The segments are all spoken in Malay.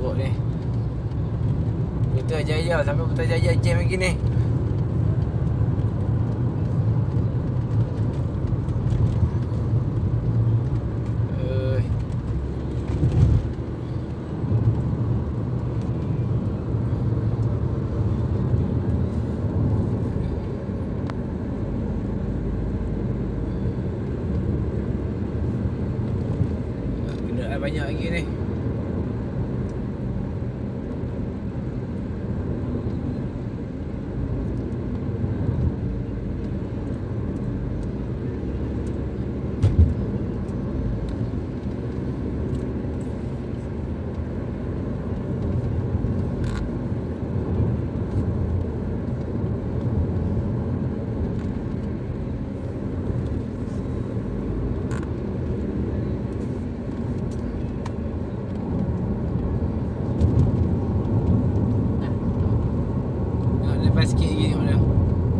teruk ni. Putrajaya sampai Putrajaya jam lagi ni. Kenderaan banyak lagi ni. Lepas sikit lagi tengok dia.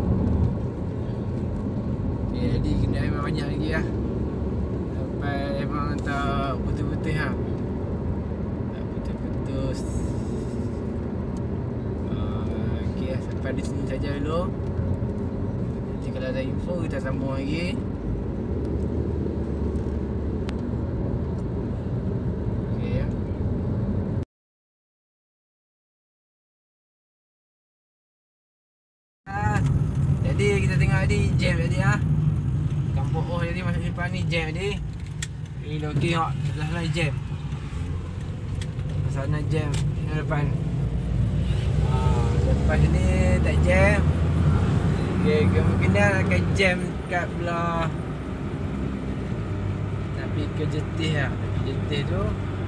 Okay, jadi kenderaan memang banyak lagi lah. Sampai memang tak putus-putus lah. Tak putus-putus. Okay lah, sampai di sini saja dulu. Nanti kalau ada info kita sambung lagi. Jadi kita tengok tadi jam tadi ah. Kampung Oh jadi masuk simpan ni jam tadi. Ini dah okey tengok sebelah sana jam. Sana jam ni depan. Lepas ni tak jam. Okey, kemungkinan akan jam kat belah nak pergi ke Jetih lah. Pergi Jetih tu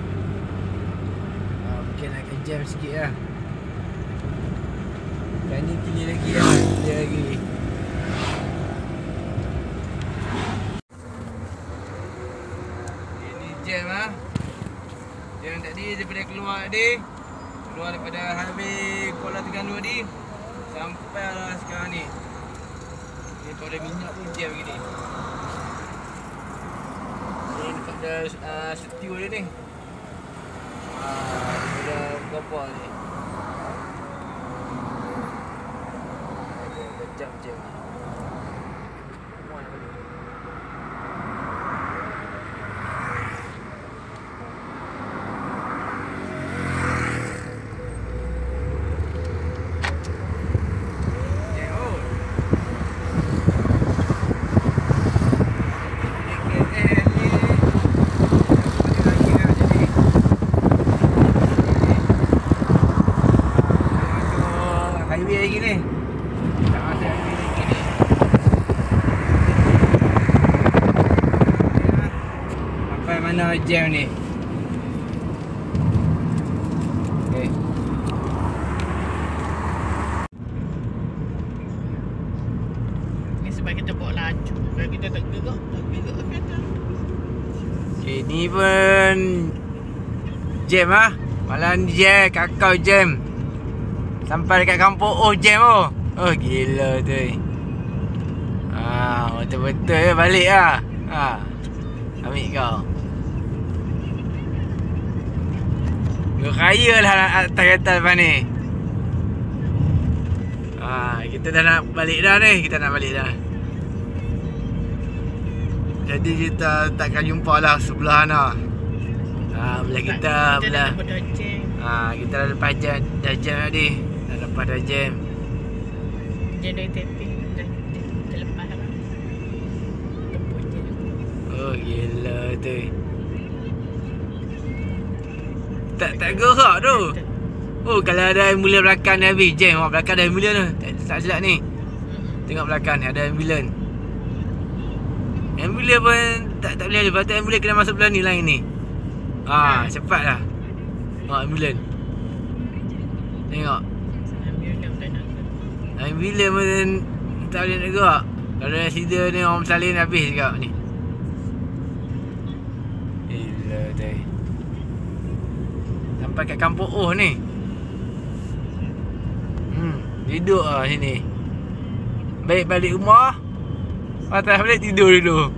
mungkin akan jam sikit lah. Dan ni tinggi lagi lah. Tinggi lagi. Ini jam lah. Jam tadi daripada keluar tadi. Keluar daripada highway Kuala Terengganu tadi. Sampai lah sekarang ni. Ni pada minyak pun jam gini. Ni dekat dah setiu dia ni. Dah berapa ni. Jam je. Highway lagi ni. Mana jam ni. Okey. Ni sebab kita bawa laju. Kalau kita tak gerak kereta. Okey, ni pun jam ah. Malam jam, kakau jam. Sampai dekat kampung Oh jam oh. Oh gila tu. Betul-betul balik ah. Ambil kau. Raya lah atas kereta lepas ni. Kita dah nak balik dah ni. Kita nak balik dah. Jadi kita takkan jumpa lah sebelah sana. Belah kita belah. Kita dah lepas jam. Dah jam tadi. Dah lepas dah jam. Jam dari taping. Dah lepas lah. Tempuh jam. Oh gila tu. Tak gerak tu. Oh kalau ada ambulans belakang ni habis jam. Belakang ada ambulans tu. Tak silap ni. Tengok belakang ni ada ambulans. Ambulans pun tak boleh lepas tu ambulans kena masuk belah ni lain ni. Cepat lah. Ambulans. Tengok. Ambulans pun tak boleh nak gerak. Kalau accident ni orang bersalin habis juga ni. Gila tu. Sampai kat kampung Oh ni. Duduk lah sini. Baik balik rumah. Patah balik tidur dulu.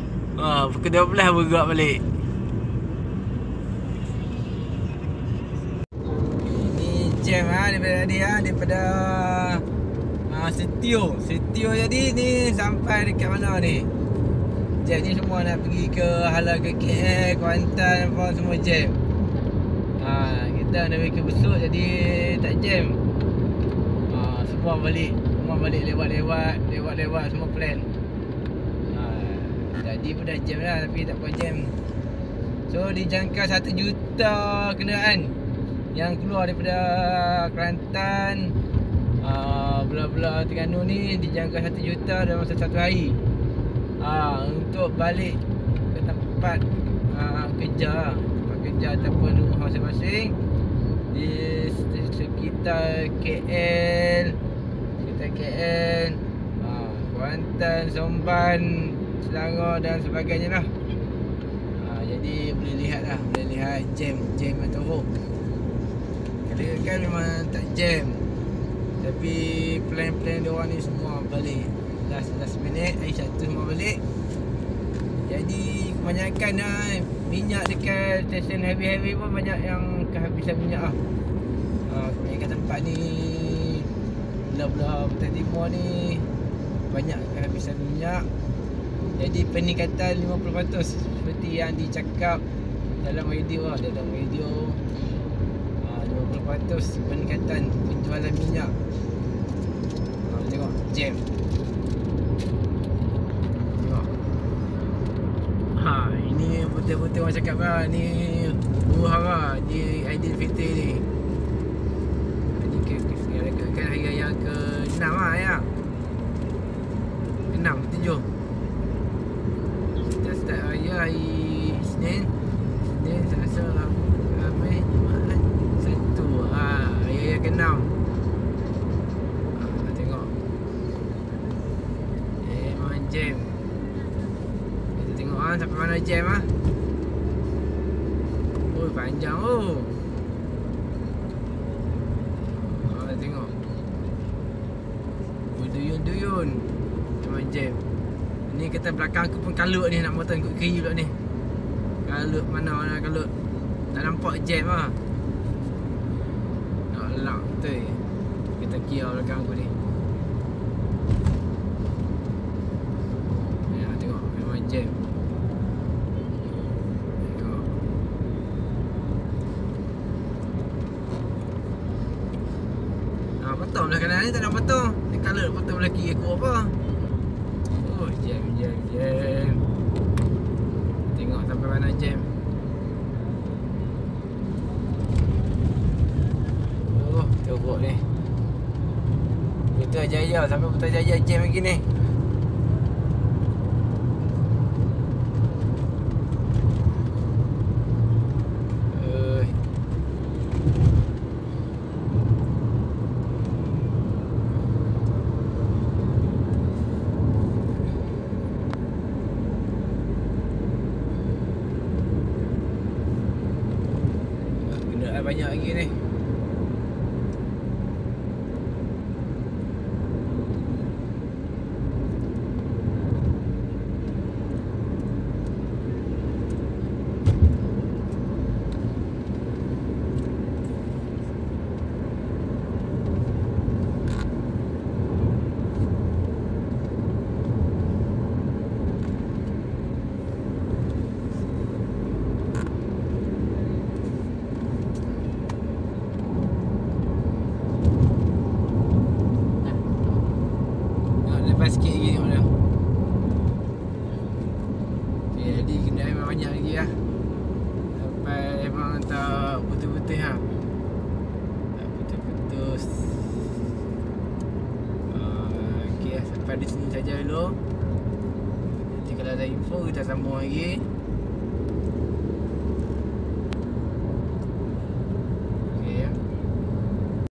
Pukul 12 bergerak balik. jam daripada tadi daripada Setio jadi ni sampai dekat mana ni? Jam ni semua nak pergi ke halau ke KL, Kuantan apa semua jam. Kita nak pergi ke Besut jadi tak jam. Semua balik lewat semua plan. Jadi pun dah jam lah tapi tak apa jam. So dijangka 1 juta kenderaan yang keluar daripada Kelantan, Belah-belah Terengganu ni dijangka 1 juta dalam masa 1 hari. Untuk balik ke tempat kerja ataupun rumah masing-masing di sekitar KL, Kuantan, Somban, Selangor dan sebagainya lah. Jadi boleh lihat jam yang teruk. Kadang-kadang memang tak jam, tapi plan-plan diorang ni semua balik last minute, hari satu semua balik. Jadi kebanyakan minyak dekat stesen heavy pun banyak yang kehabisan minyak lah. Kebanyakan tempat ni belah-belah Pantai Timur ni banyak kehabisan minyak. Jadi peningkatan 50% seperti yang dicakap dalam radio 50% peningkatan penjualan minyak. Tengok jam. Tengok. Ini betul-betul orang cakap lah, ni huru-hara di Aidilfitri ni. Ini kan hari raya ke-6 ya. 6 ke 7. Kita start raya hari Isnin, Selasa, Khamis, Jumaat, Sabtu. Hari raya ke-6. Tengok. Memang jam. Kita tengok sampai mana jam Oh, panjang tengok. Berduyun-duyun. Memang jam. Ni kata belakang aku pun kalut ni, nak motor ikut kiri pula ni. Kalut mana kalut. Tak nampak jam Nak lelak betul. Kita kira belakang aku ni. Ya, tengok memang jam. Tengok. Potong belah kanan ni tak nak potong. Dia kalut potong belah kiri aku apa. Oh, jam. Tengok sampai mana jam. Oh, teruk ni. Putrajaya sampai Putrajaya jam lagi ni. Banyak lagi ni. Lepas sikit lagi tengok dia. Okay, jadi kenderaan memang banyak lagi lah. Sampai memang tak putus-putus lah. Tak putus-putus. Okay, sampai di sini saja dulu. Nanti kalau ada info kita sambung lagi.